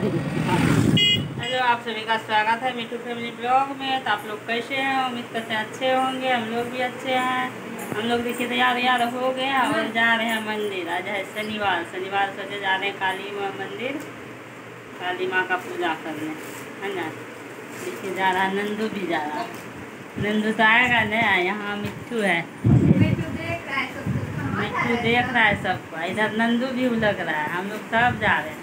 Hello, आप सभी का स्वागत है मिट्टू फैमिली ब्लॉग में। तो आप लोग कैसे हैं? उम्मीद करते हैं अच्छे होंगे। हम लोग भी अच्छे हैं। हम लोग देखिए तैयार हो गए हैं और जा रहे हैं मंदिर। आज है शनिवार सोचे जा रहे हैं काली माँ मंदिर, काली माँ का पूजा करने, है ना। देखिए जा रहा है, नंदू भी जा रहा है। नंदू तो आएगा नहीं, यहाँ मिट्टू है। मिट्टू देख रहा है सबको, इधर नंदू भी उलग रहा है। हम लोग सब जा रहे हैं।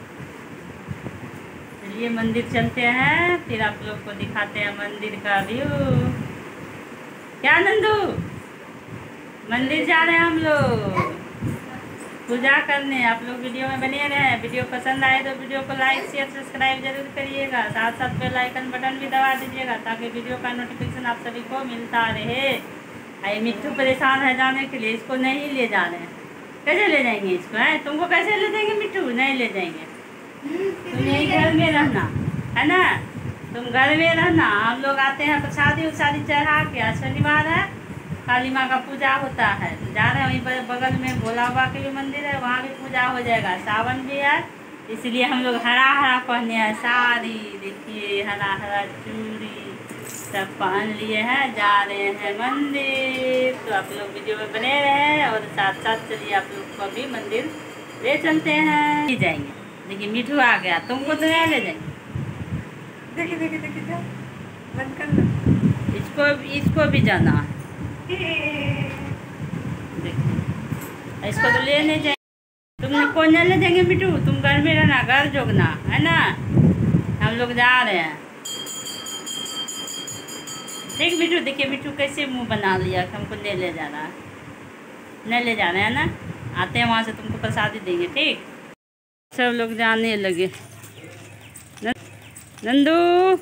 चलिए मंदिर चलते हैं, फिर आप लोग को दिखाते हैं मंदिर का व्यू। क्या नंदू, मंदिर जा रहे हैं हम लोग पूजा करने। आप लोग वीडियो में बने रहें। वीडियो पसंद आए तो वीडियो को लाइक शेयर सब्सक्राइब जरूर करिएगा। साथ साथ बेल आइकन बटन भी दबा दीजिएगा ताकि वीडियो का नोटिफिकेशन आप सभी को मिलता रहे। अरे मिट्टू परेशान है जाने के लिए, इसको नहीं ले जा रहे हैं। कैसे ले जाएंगे इसको? है तुमको कैसे ले जाएंगे? मिट्टू नहीं ले जाएंगे। तुम यही घर में रहना, है ना। तुम घर में रहना। हम लोग आते हैं प्रसादी उसादी चढ़ा के। आज शनिवार है, काली माँ का पूजा होता है। जा रहे हैं वहीं पर, बगल में भोला बाबा के भी मंदिर है, वहाँ भी पूजा हो जाएगा। सावन भी है, इसलिए हम लोग हरा हरा पहने हैं साड़ी। देखिए हरा हरा चूड़ी सब पहन लिए हैं, जा रहे हैं मंदिर। तो आप लोग वीडियो में बने रहे और साथ साथ चलिए आप लोग को भी मंदिर ले चलते हैं। जाएंगे। देखिए मिठू आ गया, तुमको तो नहीं ले जाएंगे। देखिए देखिए देखिए बंद कर लो। इसको भी जाना है। देखिए इसको तो ले नहीं जाएंगे। तुमने कौन नहीं ले जाएंगे मिठू? तुम घर में रहना, घर जोगना, है ना। हम लोग जा रहे हैं। ठीक मिठू, देखिए मिठू कैसे मुंह बना लिया कि हमको नहीं ले जाना है। नहीं ले जाना है ना, आते हैं वहाँ से तुमको प्रसादी देंगे। ठीक, सब लोग जाने लगे। नंदू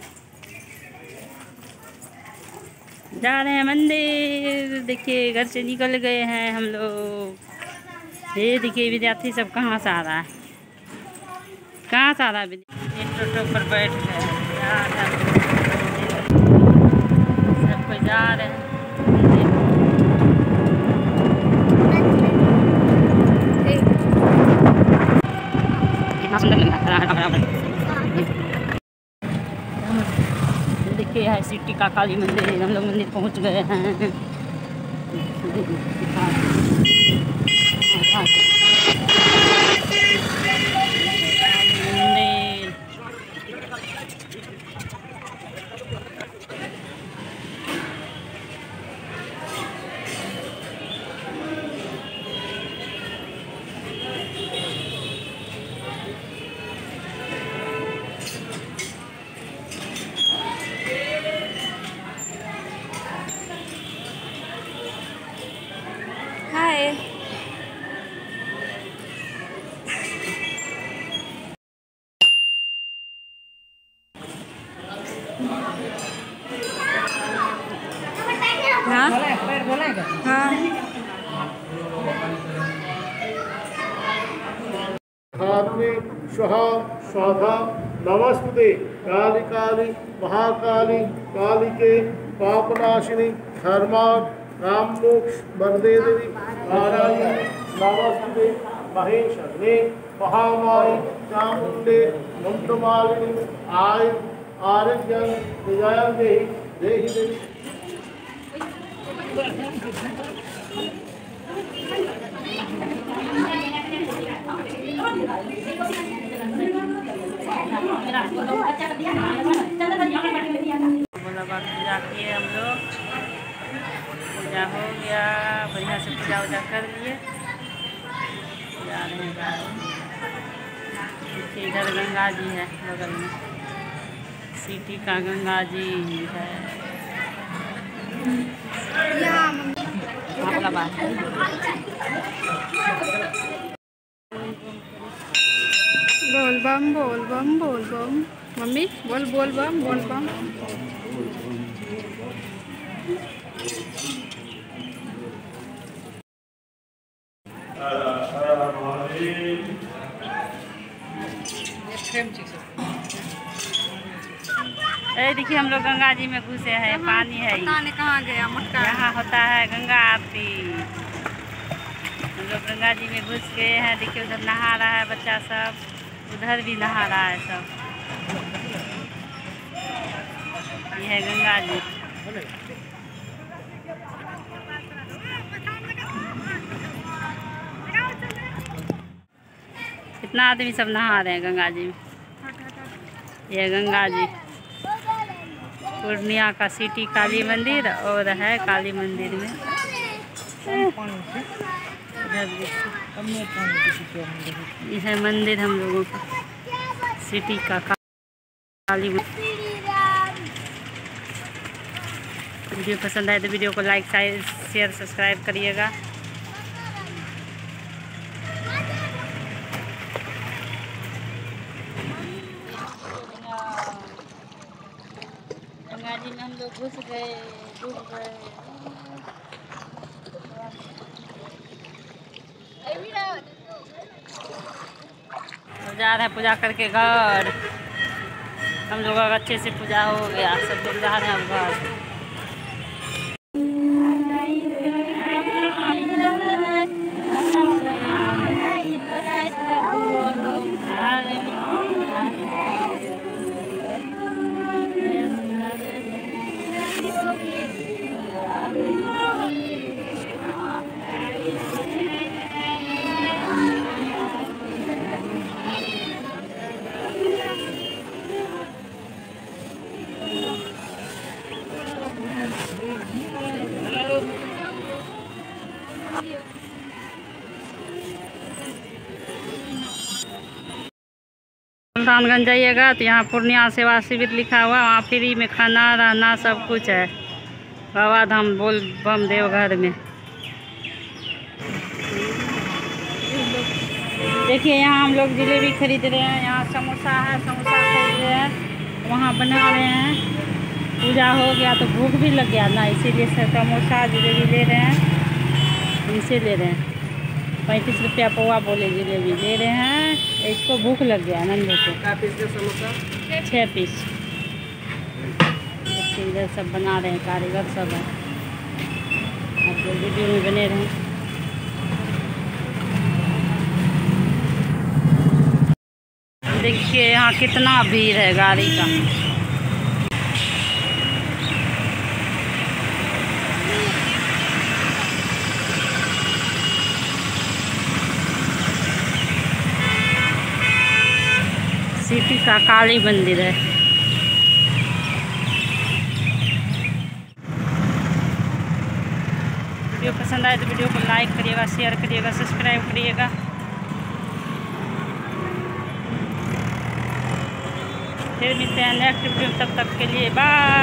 जा रहे हैं मंदिर। देखिए घर से निकल गए हैं हम लोग। ये देखिए विद्यार्थी सब कहाँ से आ रहा है, कहाँ से आ रहा है विद्यार्थी। टोटो पर बैठ गए, सब कोई जा रहे हैं। कितना सुंदर लग रहा है। देखिए है सिटी का काली मंदिर। हम लोग मंदिर पहुंच गए हैं। हाय, हाँ हाँ। स्वाहा नमस्ते काली काली महाकाली कालिके पापनाशिनी धर्मा राममोक्ष वरदे देवी नारायणी नमस्ते महेश्वरी महामारी चामुंडे ममतमालिनी आय आरोग्य विजय देहि देहि देवी। भोला बाबा पूजा किए हम लोग। पूजा हो गया, बढ़िया से पूजा वूजा कर लिए। जा रहे हैं। देखिए इधर गंगा जी है बगल में, सिटी का गंगा जी है। भोला बाबा बोल बम बोल बम बोल बम। मम्मी बोल बोल बम बोल बम। अरे देखिए हम लोग गंगा जी में घुसे हैं। पानी है, पता नहीं कहाँ गया मटका। यहाँ होता है गंगा आरती। हम लोग गंगा जी में घुस गए हैं। देखिए उधर नहा रहा है बच्चा सब। उधर भी नहा रहा है सब। ये है गंगा जी। कितना आदमी सब नहा रहे हैं गंगा जी में। ये गंगा जी पूर्णिया का सिटी काली मंदिर और है काली मंदिर में। ये है मंदिर हम लोगों का सिटी का काली मंदिर। वीडियो पसंद आए तो वीडियो को लाइक शेयर सब्सक्राइब करिएगा। गंगा जी में हम लोग घुस गए, डूब गए। तो जा रहे हैं पूजा करके घर। हम लोग का अच्छे से पूजा हो गया, सब लोग जा रहे हैं अब घर। सुल्तानगंज जाइएगा तो यहाँ पूर्णिया सेवा शिविर लिखा हुआ, वहाँ फ्री में खाना रहना सब कुछ है। बाबा धाम बोल बम देवघर में। देखिए यहाँ हम लोग जलेबी खरीद रहे हैं। यहाँ समोसा है, समोसा खरीद रहे हैं, वहाँ बना रहे हैं। पूजा हो गया तो भूख भी लग गया ना, इसीलिए समोसा जलेबी ले रहे हैं। इनसे ले रहे हैं 35 रुपया पौवा बोले जलेबी ले रहे हैं। इसको भूख लग गया नंदू को। 6 पीस। इधर सब बना रहे हैं, कारीगर सब है। आप लोग वीडियो में बने रहें। देखिए यहाँ कितना भीड़ है गाड़ी का। सिटी का काली मंदिर है। वीडियो पसंद आए तो वीडियो को लाइक करिएगा, शेयर करिएगा, सब्सक्राइब करिएगा। फिर मिलते हैं नेक्स्ट वीडियो, तब तक के लिए बाय।